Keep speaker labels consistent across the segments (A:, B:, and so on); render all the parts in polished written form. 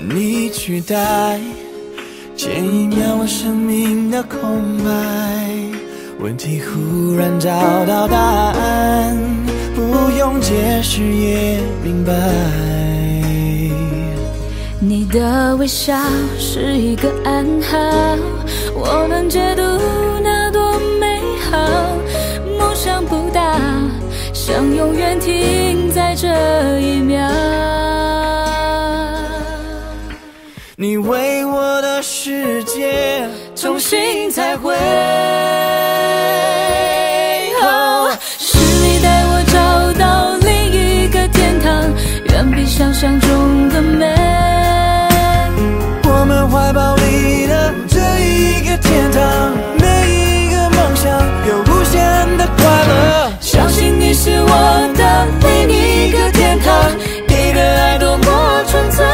A: 你取代，前一秒我生命的空白，问题忽然找到答案，不用解释也明白。
B: 你的微笑是一个暗号，我能解读那多美好。梦想不大，想永远停在这一秒。
A: 你为我的世界重新彩绘，
B: 是你带我找到另一个天堂，远比想象中的美。
A: 我们怀抱里的这一个天堂，每一个梦想有无限的快乐。
B: 相信你是我的另一个天堂，给的爱多么纯粹，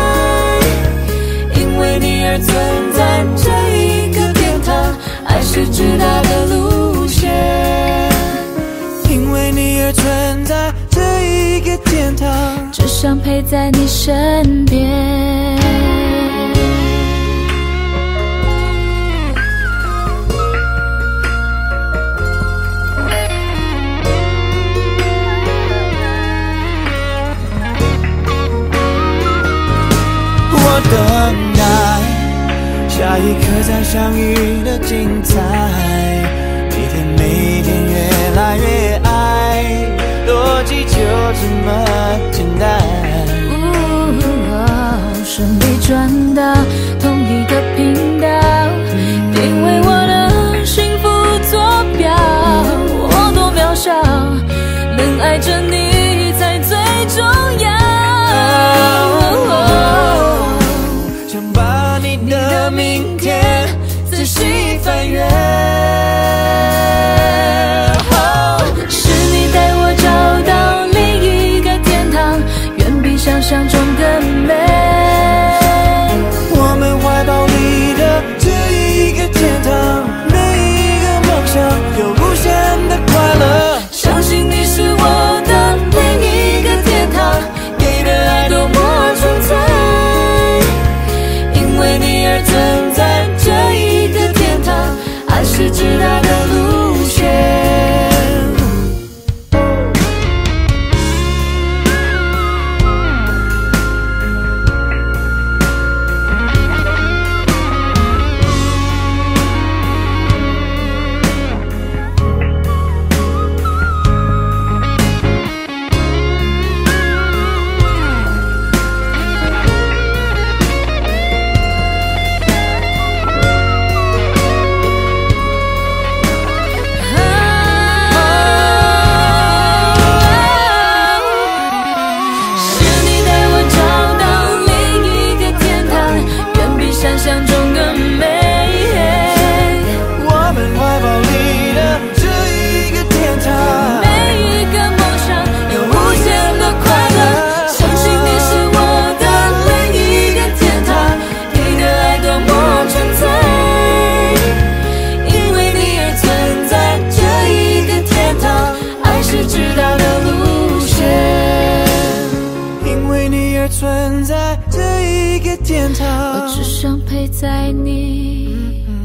B: 因为你而存在这一个天堂，爱是直达的路线，
A: 因为你而存在这一个天堂，
B: 只想陪在你身边。
A: 我等待下一刻再相遇的精彩，每天越来越爱，逻辑就这么简单。
B: 顺利转到同一个频道，定为我的幸福坐标。我多渺小，能爱着你才最重要。
A: 想把你的明天仔细翻阅，
B: 是你带我找到另一个天堂，远比想象中更美。
A: 我们怀抱里的这一个天堂，每一个梦想有无限的快乐。
B: 相信你是我的另一个天堂，给的爱多么纯粹，因为你而存在这一个天堂，爱是直达的路线。
A: 存在这一个天堂，
B: 我只想陪在你